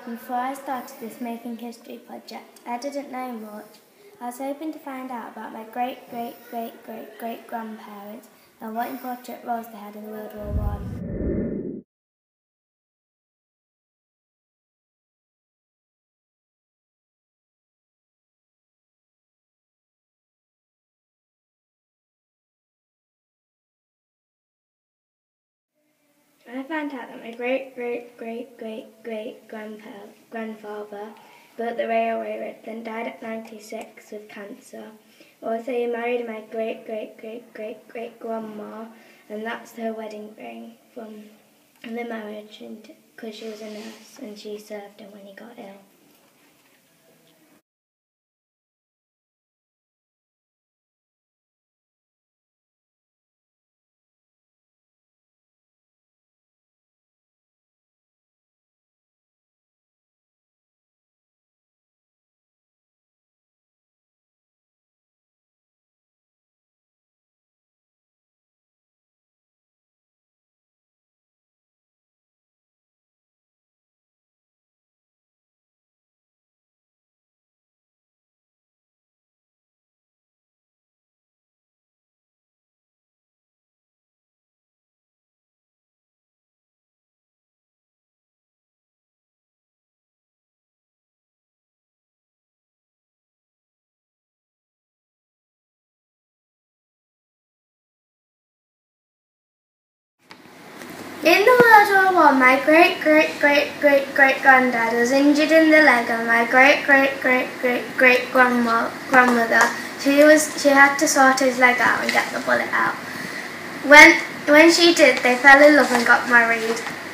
Before I started this Making History project, I didn't know much. I was hoping to find out about my great-great-great-great-great-grandparents and what important roles they had in World War One. I found out that my great-great-great-great-great-grandfather built the railway road, then died at 96 with cancer. Also, he married my great-great-great-great-great-grandma, and that's her wedding ring from the marriage, because she was a nurse and she served him when he got ill. In the World War One, my great-great-great-great-great-granddad was injured in the leg, and my great-great-great-great-grandmother, she had to sort his leg out and get the bullet out. When she did, they fell in love and got married.